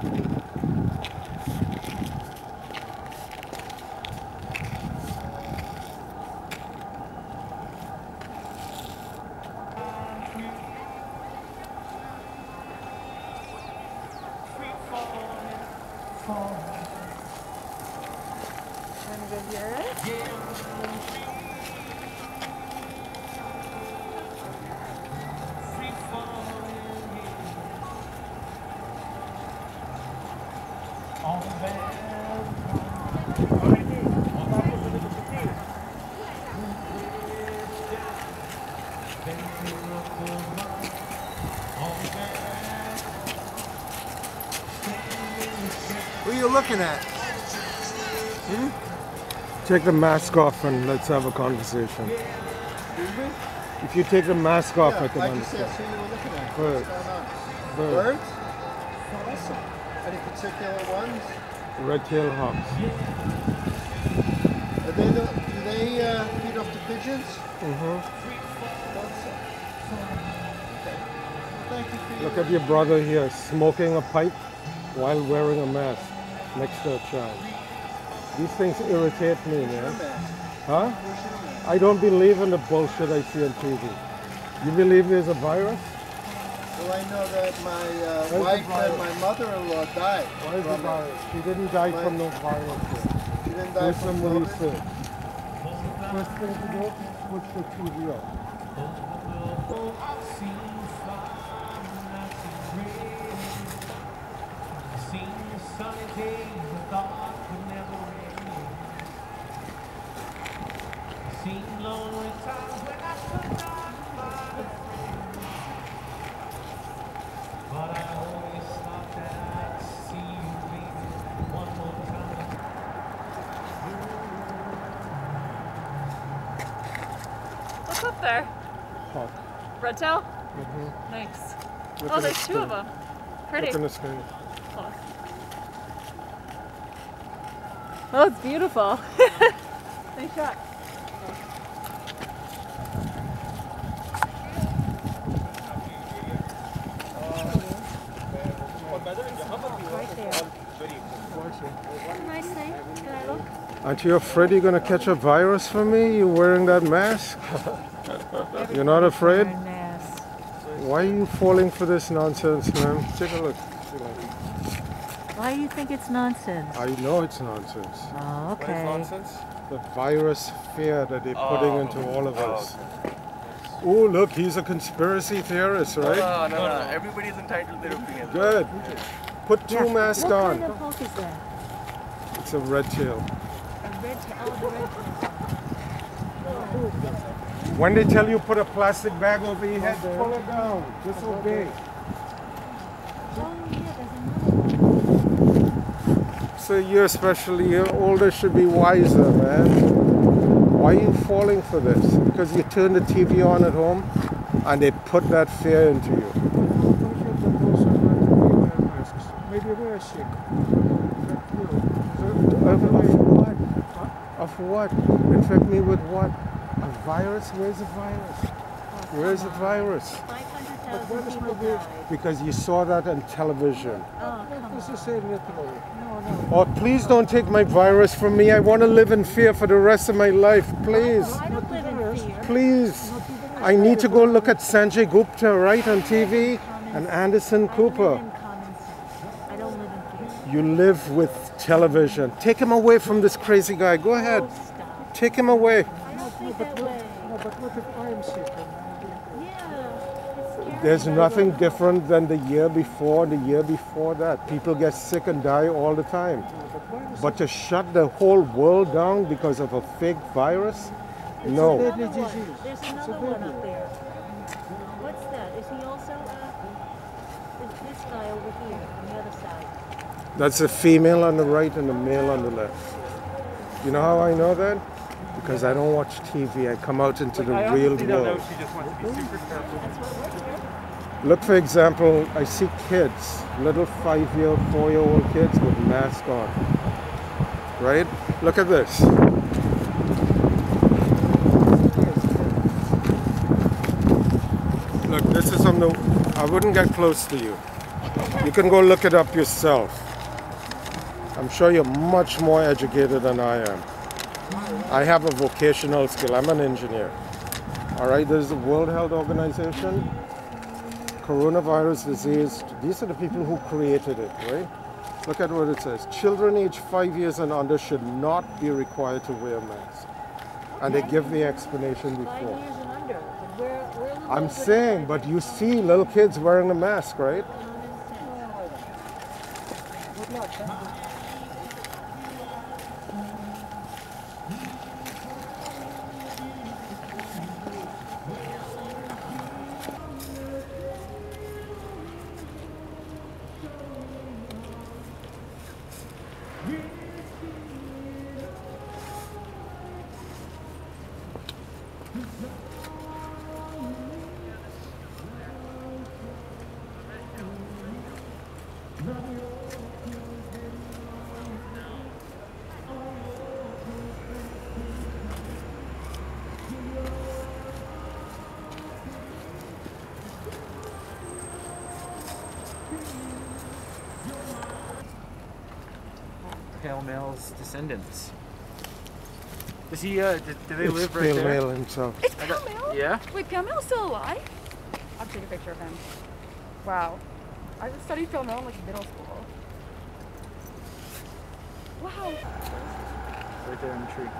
What are you looking at? Take the mask off and let's have a conversation. Excuse me? If you take the mask off, I can like understand. I see you were looking at. Birds. What's going on? Birds. Birds? Awesome. Any particular ones? Red-tailed hawks. Are they do they feed off the pigeons? Mm-hmm. Awesome. Okay. Thank you for Look at your brother here smoking a pipe while wearing a mask next to a child. These things irritate me, man. Huh? I don't believe in the bullshit I see on TV. You believe there's a virus? Well, I know that my wife and my mother-in-law died. Why is the virus? She didn't die from no virus. She didn't die Do from some COVID? research. First thing to do, switch the TV off. What's up there? Hawk. Red tail? Mm-hmm. Nice. Look Oh, at there's the two of screen. them. Pretty. Look in the screen. Oh, it's beautiful. Nice shot. Right there. Nice thing. Can I look? Aren't you afraid you're going to catch a virus from me? You wearing that mask? You're not afraid? Why are you falling for this nonsense, man? Take a look. Why do you think it's nonsense? I know it's nonsense. Oh, okay. What is nonsense? The virus fear that they're putting into all of us. Oh, look, he's a conspiracy theorist, right? No. Everybody's entitled to their opinion. Good. Put two masks What on. kind of hawk is that? It's a red tail. A red tail. Oh, the red tail. When they tell you put a plastic bag over your head, pull it down. Disobey. Oh, yeah, there's another one. So you especially, you're older, should be wiser, man. Why are you falling for this? Because you turn the TV on at home and they put that fear into you. Maybe we're sick. Of what? Of what? Infect me with what? A virus? Where's the virus? Where's the virus? 500,000 people died. Because you saw that on television. Oh, come on. This is a literal. Oh, please don't take my virus from me. I want to live in fear for the rest of my life. Please. I don't live in fear. Please. I need to go look at Sanjay Gupta, right, on TV, and Anderson Cooper. I don't live in fear. You live with television. Take him away from this crazy guy. Go ahead. Stop. Take him away. I don't think that way. No, but what if I'm sick? Yeah, it's scary. There's nothing different than the year before, the year before that. People get sick and die all the time. But to shut the whole world down because of a fake virus? No. There's another one up there. What's that? Is he also is this guy over here on the other side? That's a female on the right and a male on the left. You know how I know that? Because I don't watch TV. I come out into the real world. She just wants to be super careful. Look, for example, I see kids, little 5-year, 4-year-old kids with masks on. Right? Look at this. Look, this is on the... I wouldn't get close to you. You can go look it up yourself. I'm sure you're much more educated than I am. I have a vocational skill. I'm an engineer. All right, there's the World Health Organization. Coronavirus disease. These are the people who created it, right? Look at what it says. Children aged 5 years and under should not be required to wear masks. And they give the explanation 5 before. years and under. But where I'm saying, but you see little kids wearing a mask, right? Palemale's descendants. Does he, do they live right there? Palemale himself. It's Palemale? Yeah? Wait, Palemale's still alive? I'll take a picture of him. Wow. I studied Palemale in like middle school. Wow. Right there in the tree.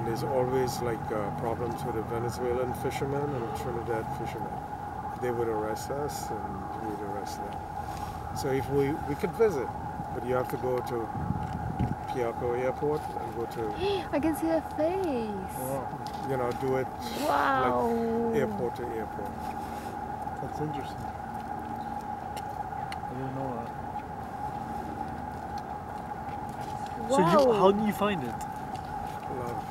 And there's always like problems with the Venezuelan fishermen and Trinidad fishermen. They would arrest us and we would arrest them. So if we could visit, but you have to go to Piaco Airport and go to, I can see her face. you know, do it Wow. like airport to airport. That's interesting. I didn't know that. Wow. So how do you find it? Love.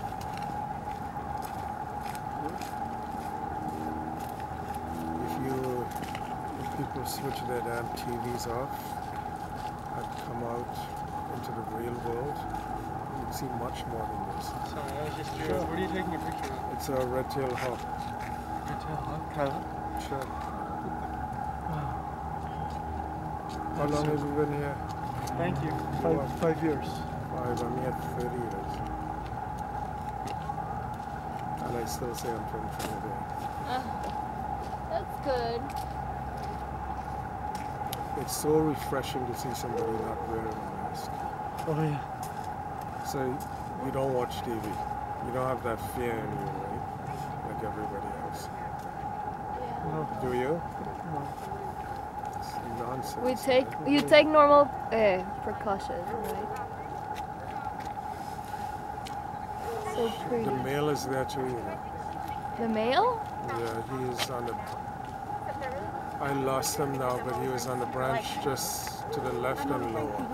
If people switch their damn TVs off and come out into the real world, you'd see much more than this. Sorry, I was just curious. What are you taking a picture of? It's a red-tailed hawk. Kyle? Sure. How long have you been here? Thank you. What? 5 years. I'm here 30 years. And I still say I'm from Trinidad. That's good. It's so refreshing to see somebody not wearing a mask. Oh yeah. So you don't watch TV. You don't have that fear in you, right? Like everybody else. No. Do you? No. It's nonsense. You take normal precautions, right? So pretty. The male is there too, you know. The male? Yeah, he is on the... I lost him now, but he was on the branch just to the left and lower.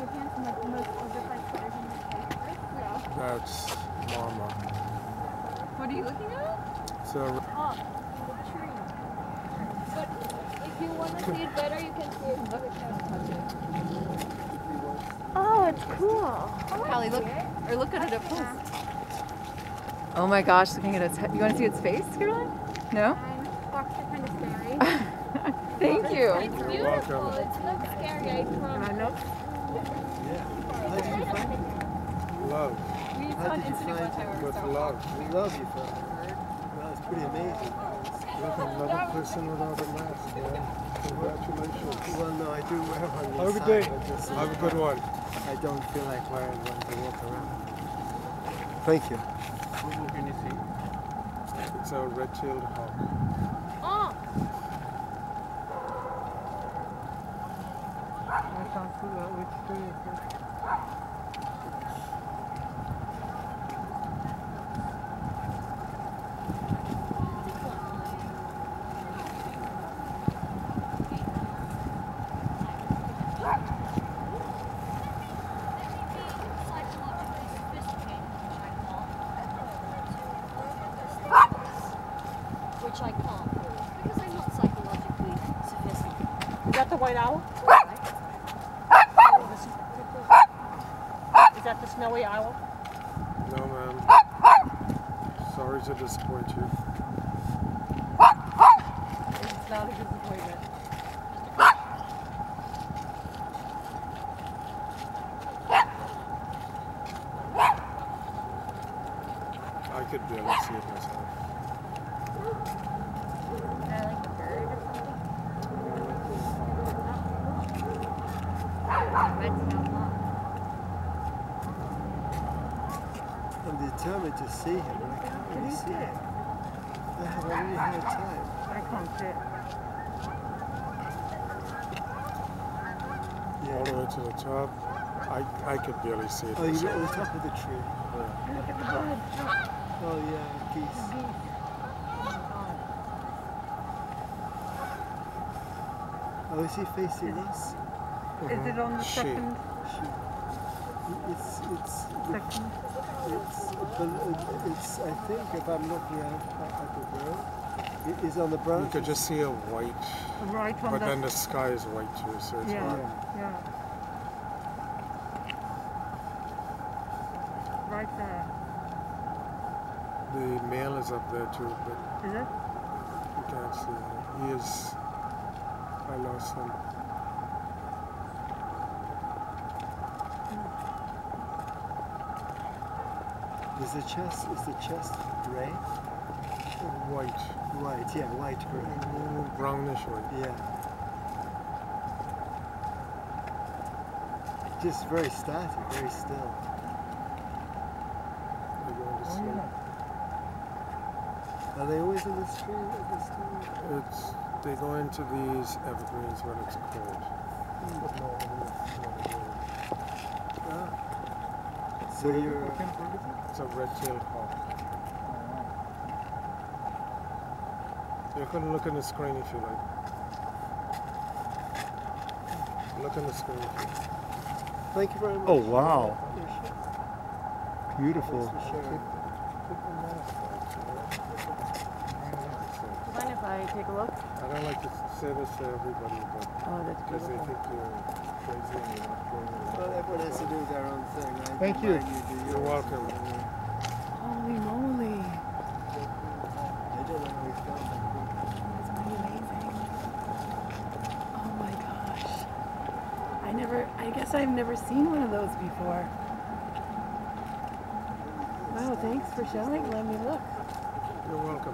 That's Mama. What are you looking at? So, Oh, the tree. But if you want to see it better, you can see it. Oh, it's cool. Callie, look. Or look at it up close. Oh my gosh, looking at its head. You want to see its face, Caroline? No? Fox are kind of scary. Thank you. It's beautiful. welcome. It's not scary. I promise. Yeah. How did you find it? love. We How saw on did you Instagram find one time. With love. We love you for it. Well, it's pretty amazing. Look, another person without a mask, man. Congratulations. Well, no, I do wear one. Have a good day. Have a good one. I don't feel like wearing one to walk around. Thank you. What can you see? It's a red-tailed hawk. Oh, I can't see that which tree is it. Which I can't because I'm not psychologically sophisticated. Is that the white owl? Is that the snowy owl? No, ma'am. Sorry to disappoint you. It's not a disappointment. I could barely see it myself. I like a bird or something. Red-tailed hawk. I'm determined to see him, but I can't really see him. I have a really hard time. I can't sit. All the way to the top. I could barely see it Oh, you're myself. at the top of the tree. Look at the bird. Oh, yeah, geese. Oh, is he facing us? Is it on the She. second? It's Second. it's I think if I'm looking at the bird, it is on the branch. You could just see a white, Right on but the. then the sky is white too, so it's Yeah. hard. Yeah. Right there. The male is up there too, but Is it? you can't see him. He is. I lost him. Is the chest gray? White. White, yeah, white gray. Brownish white. Yeah. Just very static, very still. You're going to street. Are they always in the street at this time? They go into these evergreens when it's cold. So you're... It's a red-tailed hawk. You can look in the screen if you like. Look in the screen if you like. Thank you very much. Oh, wow. Beautiful. Thanks for sharing. Keep the mask on, Mind if I take a look? I don't like to say this to everybody, but Oh, that's because they beautiful. think you're crazy and you're not going Well, everyone has to do their own thing. Thank you. You're welcome. Holy moly. I don't know how we found that. That's pretty amazing. Oh my gosh. I guess I've never seen one of those before. Wow, thanks for showing. Let me look. You're welcome.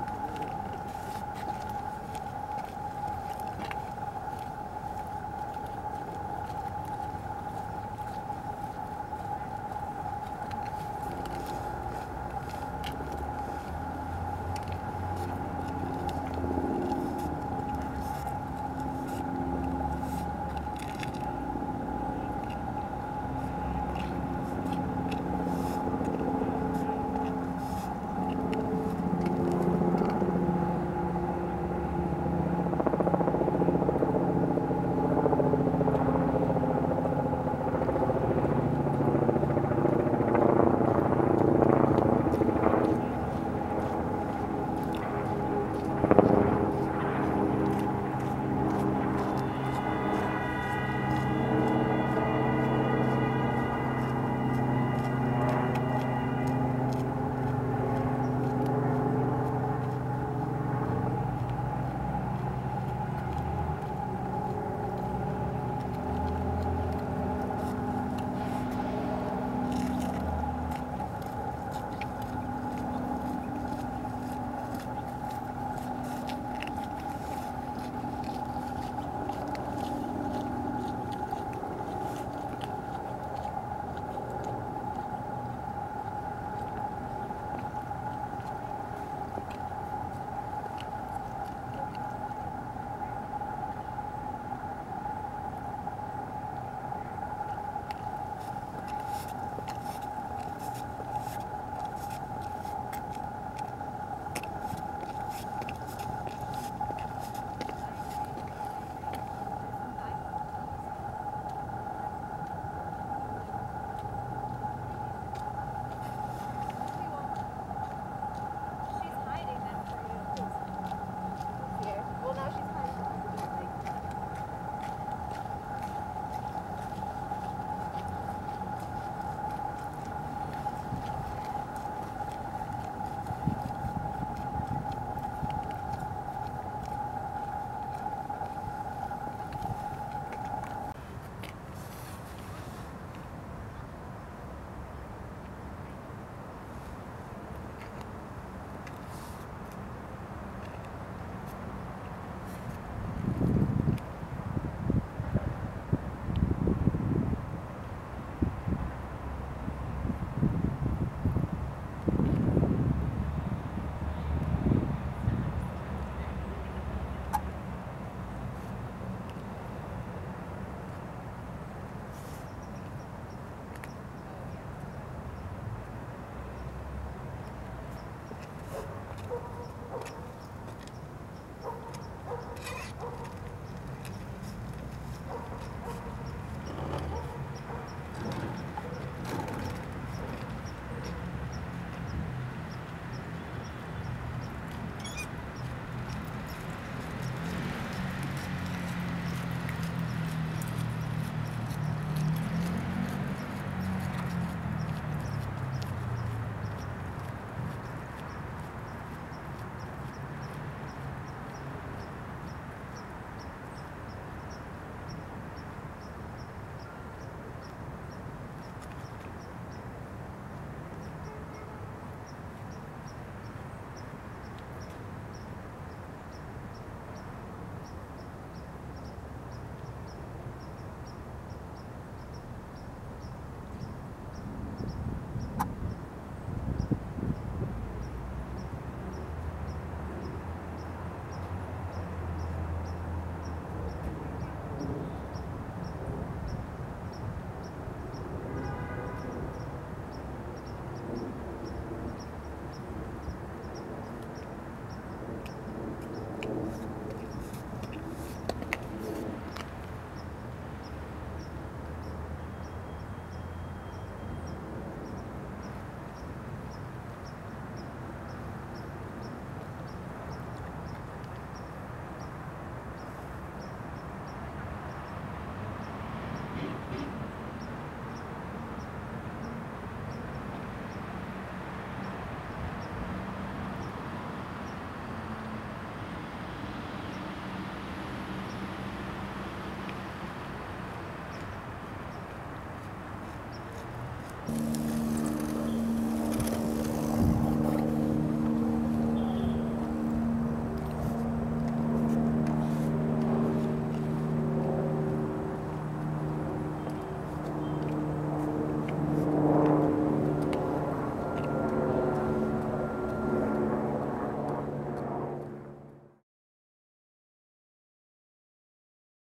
Yeah.